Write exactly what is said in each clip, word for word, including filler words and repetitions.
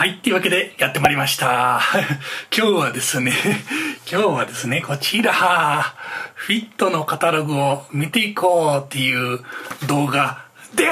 はい、というわけでやってまいりました。今日はですね、今日はですね、こちら、フィットのカタログを見ていこうっていう動画で、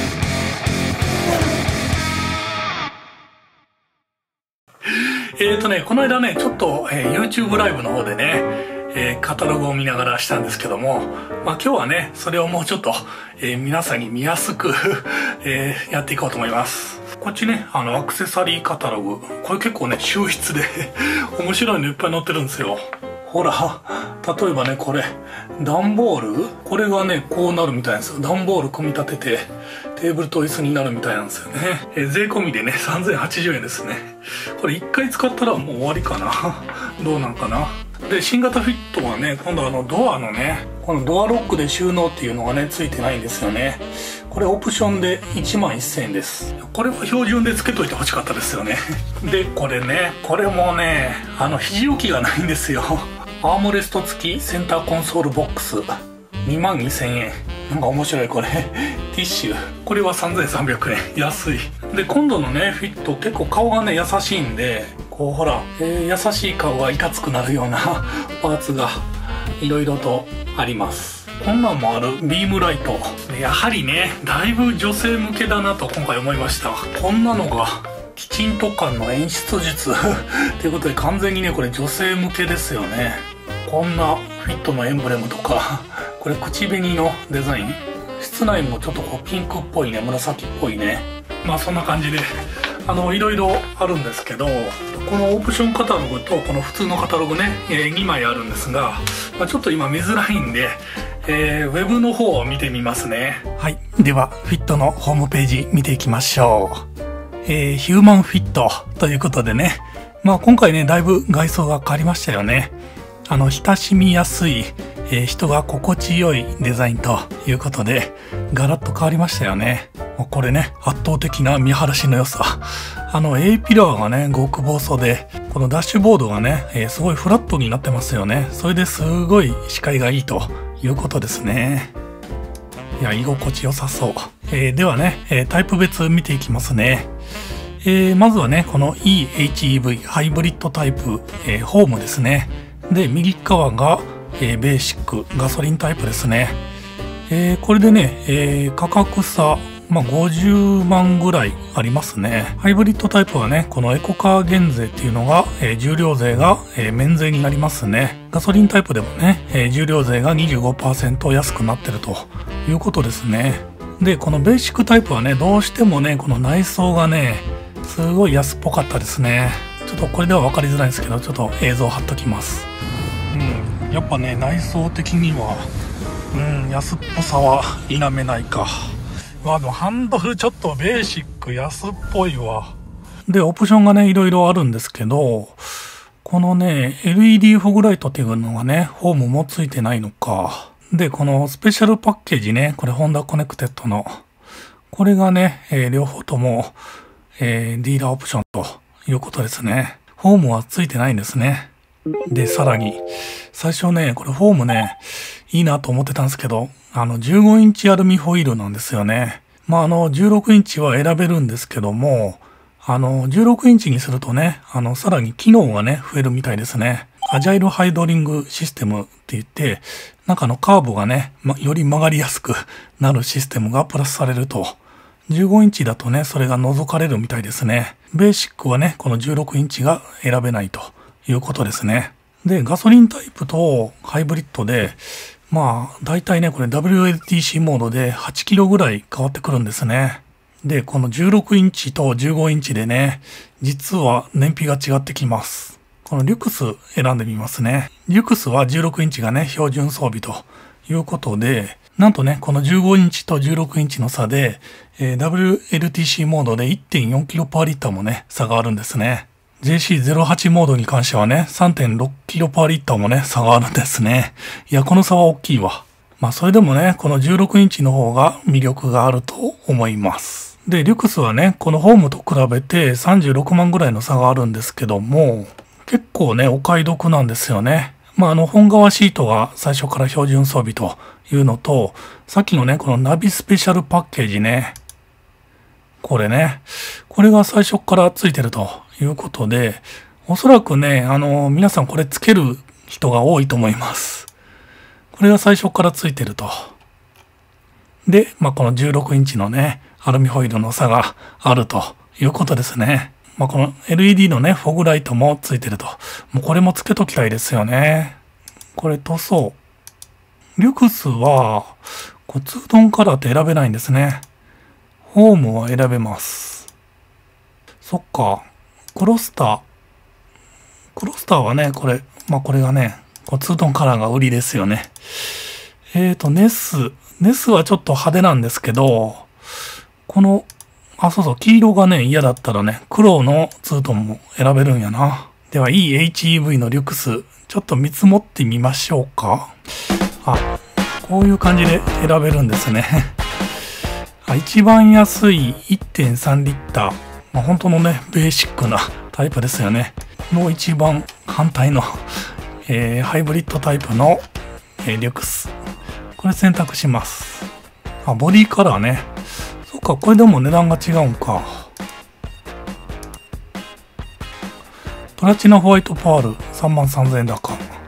えーとね、この間ね、ちょっと、えー、YouTube ライブの方でね、えー、カタログを見ながらしたんですけども、まあ今日はね、それをもうちょっと、えー、皆さんに見やすく、えー、やっていこうと思います。こっちね、あの、アクセサリーカタログ。これ結構ね、秀逸で、面白いのいっぱい載ってるんですよ。ほら、例えばね、これ、段ボールこれがね、こうなるみたいなんですよ。段ボール組み立てて、テーブルと椅子になるみたいなんですよね。えー、税込みでね、さんぜんはちじゅうえんですね。これ一回使ったらもう終わりかな。どうなんかな。で、新型フィットはね、今度あのドアのね、このドアロックで収納っていうのがね、ついてないんですよね。これオプションでいちまんせんえんです。これは標準で付けといてほしかったですよね。で、これね、これもね、あの、肘置きがないんですよ。アームレスト付きセンターコンソールボックス。にまんにせんえん。なんか面白いこれ。ティッシュ。これはさんぜんさんびゃくえん。安い。で、今度のね、フィット結構顔がね、優しいんで、こうほら、えー、優しい顔がいかつくなるようなパーツがいろいろとあります。こんなんもあるビームライト。やはりね、だいぶ女性向けだなと今回思いました。こんなのがきちんと感の演出術ということで完全にね、これ女性向けですよね。こんなフィットのエンブレムとか、これ口紅のデザイン。室内もちょっとこうピンクっぽいね、紫っぽいね。まあそんな感じで、あの、いろいろあるんですけど、このオプションカタログとこの普通のカタログね、えー、にまいあるんですが、まあ、ちょっと今見づらいんで、えー、ウェブの方を見てみますね。はい。では、フィットのホームページ見ていきましょう。えー、ヒューマンフィットということでね、まあ今回ね、だいぶ外装が変わりましたよね。あの、親しみやすい、えー、人が心地よいデザインということで、ガラッと変わりましたよね。もうこれね、圧倒的な見晴らしの良さ。あの A ピラーがね、極細で、このダッシュボードがね、えー、すごいフラットになってますよね。それですごい視界がいいということですね。いや、居心地良さそう。えー、ではね、えー、タイプ別見ていきますね。えー、まずはね、この イーエイチイーブイ ハイブリッドタイプ、えー、ホームですね。で、右側が、えー、ベーシック、ガソリンタイプですね。えー、これでね、えー、価格差、まあ、ごじゅうまんぐらいありますね。ハイブリッドタイプはね、このエコカー減税っていうのが、えー、重量税が、えー、免税になりますね。ガソリンタイプでもね、えー、重量税が にじゅうごパーセント 安くなってるということですね。で、このベーシックタイプはね、どうしてもね、この内装がね、すごい安っぽかったですね。ちょっとこれでは分かりづらいんですけど、ちょっと映像貼っときます。うん、やっぱね、内装的には、うん、安っぽさは否めないか。まあでもハンドルちょっとベーシック安っぽいわ。で、オプションがね、いろいろあるんですけど、このね、エルイーディー フォグライトっていうのがね、ホームもついてないのか。で、このスペシャルパッケージね、これホンダコネクテッドの。これがね、えー、両方とも、えー、ディーラーオプションということですね。ホームはついてないんですね。で、さらに、最初ね、これホームね、いいなと思ってたんですけど、あの、じゅうごインチアルミホイールなんですよね。まあ、あの、じゅうろくインチは選べるんですけども、あの、じゅうろくインチにするとね、あの、さらに機能がね、増えるみたいですね。アジャイルハイドリングシステムって言って、なんかのカーブがね、ま、より曲がりやすくなるシステムがプラスされると。じゅうごインチだとね、それが除かれるみたいですね。ベーシックはね、このじゅうろくインチが選べないということですね。で、ガソリンタイプとハイブリッドで、まあ、だいたいね、これ ダブリューエルティーシー モードではちキロぐらい変わってくるんですね。で、このじゅうろくインチとじゅうごインチでね、実は燃費が違ってきます。このリュクス選んでみますね。リュクスはじゅうろくインチがね、標準装備ということで、なんとね、このじゅうごインチとじゅうろくインチの差で、えー、ダブリューエルティーシー モードで いってんよんキロパーリッターもね、差があるんですね。ジェーシーゼロはち モードに関してはね、さんてんろくキロパーリッターもね、差があるんですね。いや、この差は大きいわ。まあ、それでもね、このじゅうろくインチの方が魅力があると思います。で、リュクスはね、このホームと比べてさんじゅうろくまんぐらいの差があるんですけども、結構ね、お買い得なんですよね。まあ、あの、本革シートが最初から標準装備というのと、さっきのね、このナビスペシャルパッケージね。 これね。これが最初からついてるということで、おそらくね、あの、皆さんこれつける人が多いと思います。これが最初からついてると。で、まあ、このじゅうろくインチのね、アルミホイルの差があるということですね。まあ、この エルイーディー のね、フォグライトもついてると。もうこれもつけときたいですよね。これ塗装。リュクスは、こうツートンカラーって選べないんですね。ホームは選べます。そっか。クロスター。クロスターはね、これ、まあ、これがね、こうツートンカラーが売りですよね。えーと、ネス。ネスはちょっと派手なんですけど、この、あ、そうそう、黄色がね、嫌だったらね、黒のツートンも選べるんやな。では、いい エイチイーブイ のリュクス、ちょっと見積もってみましょうか。あ、こういう感じで選べるんですね。あ、一番安い いってんさんリッター。まあ、本当のね、ベーシックなタイプですよね。の一番反対の、えー、ハイブリッドタイプの、えー、リュクス。これ選択します。あ、ボディカラーね。そっか、これでも値段が違うんか。プラチナホワイトパールさんまんさんぜんえん高。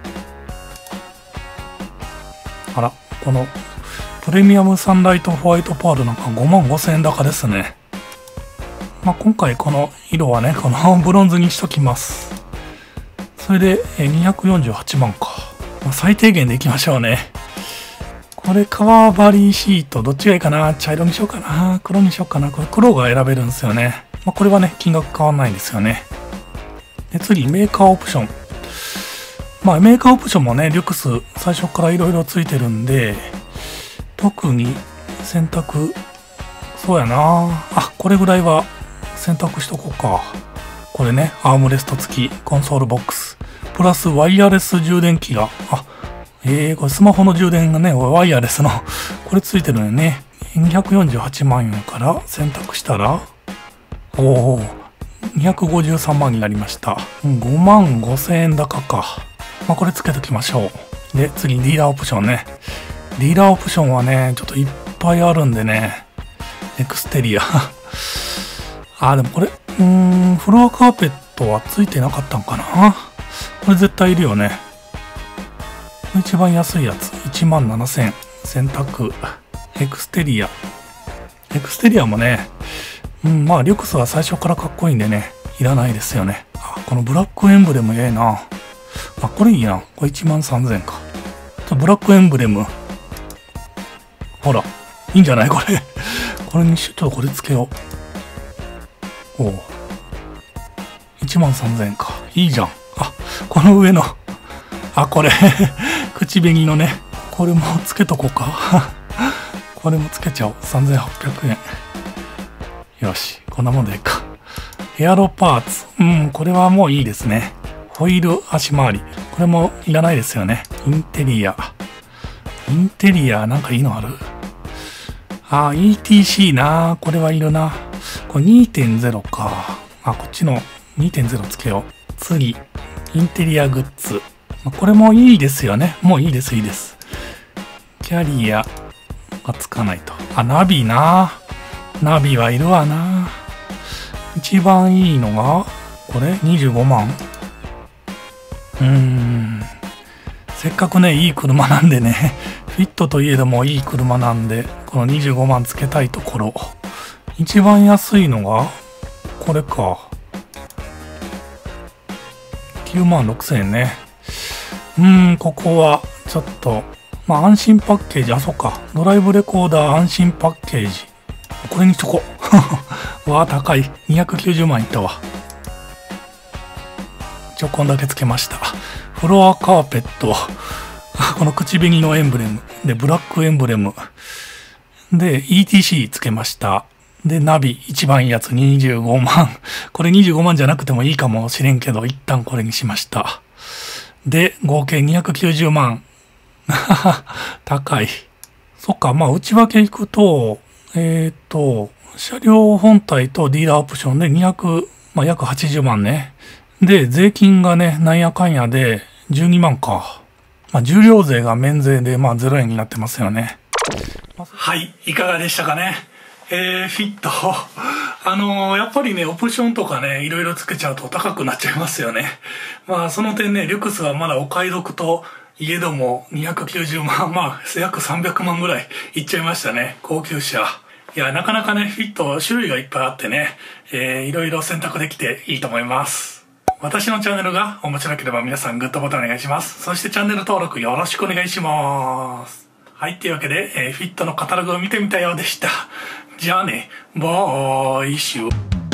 あら、このプレミアムサンライトホワイトパールなんかごまんごせんえん高ですね。まあ、今回この色はね、このブロンズにしときます。それでにひゃくよんじゅうはちまんか。まあ、最低限でいきましょうね。これカバーバリーシートどっちがいいかな。茶色にしようかな。黒にしようかな。これ黒が選べるんですよね。まあ、これはね、金額変わんないんですよね。で、次、メーカーオプション。まあ、メーカーオプションもね、リュクス最初からいろいろついてるんで、特に選択、そうやな。あ、これぐらいは選択しとこうか。これね、アームレスト付きコンソールボックス。プラスワイヤレス充電器が、あ、えー、これスマホの充電がね、ワイヤレスの、これついてるのよね。にひゃくよんじゅうはちまんえんから選択したら、おお、にひゃくごじゅうさんまんになりました。ごまんごせんえん高か。まあ、これつけときましょう。で、次、ディーラーオプションね。ディーラーオプションはね、ちょっといっぱいあるんでね。エクステリア。あ、でもこれ、うーん、フロアカーペットはついてなかったんかな。これ絶対いるよね。一番安いやつ。いちまんななせんえん。選択。エクステリア。エクステリアもね、うん、まあ、リュクスは最初からかっこいいんでね、いらないですよね。あ、このブラックエンブレムええな。あ、これいいな。これいちまんさんぜんえんか。ブラックエンブレム。ほら、いいんじゃないこれ。これにし、ちょっとこれつけよう。おう。いちまんさんぜんえんか。いいじゃん。あ、この上の。あ、これ。口紅のね。これもつけとこうか。これもつけちゃおう。さんぜんはっぴゃくえん。よし。こんなもんでいいか。エアロパーツ。うん、これはもういいですね。ホイール足回り。これもいらないですよね。インテリア。インテリアなんかいいのある？あ、イーティーシー な。これはいるな。これ にてんゼロ か。あ、こっちの にてんゼロ つけよう。次。インテリアグッズ。これもいいですよね。もういいです、いいです。キャリアがつかないと。あ、ナビな。ナビはいるわな。一番いいのが、これにじゅうごまん。うーん。せっかくね、いい車なんでね、フィットといえどもいい車なんで、このにじゅうごまんつけたいところ。一番安いのが、これか。きゅうまんろくせんえんね。うーん、ここは、ちょっと、まあ安心パッケージ、あ、そっか。ドライブレコーダー安心パッケージ。これにしとこう。わあ、高い。にひゃくきゅうじゅうまんいったわ。ちょ、こんだけつけました。フロアカーペット。この口紅のエンブレム。で、ブラックエンブレム。で、イーティーシー つけました。で、ナビ、一番いいやつにじゅうごまん。これにじゅうごまんじゃなくてもいいかもしれんけど、一旦これにしました。で、合計にひゃくきゅうじゅうまん。高い。そっか、まあ、内訳いくと、えっと、車両本体とディーラーオプションでにひゃく、まあ、約はちじゅうまんね。で、税金がね、なんやかんやでじゅうにまんか。まあ、重量税が免税で、まあ、ゼロえんになってますよね。 はい、いかがでしたかね。 えー、フィット。あのー、やっぱりね、オプションとかね、いろいろつけちゃうと高くなっちゃいますよね。まあ、その点ね、リュクスはまだお買い得といえども、にひゃくきゅうじゅうまん、まあ、約さんびゃくまんぐらいいっちゃいましたね。高級車。いや、なかなかね、フィット種類がいっぱいあってね、えー、いろいろ選択できていいと思います。私のチャンネルが面白ければ皆さんグッドボタンお願いします。そしてチャンネル登録よろしくお願いします。はい、というわけで、えー、フィットのカタログを見てみたようでした。じゃあね、バイシュー。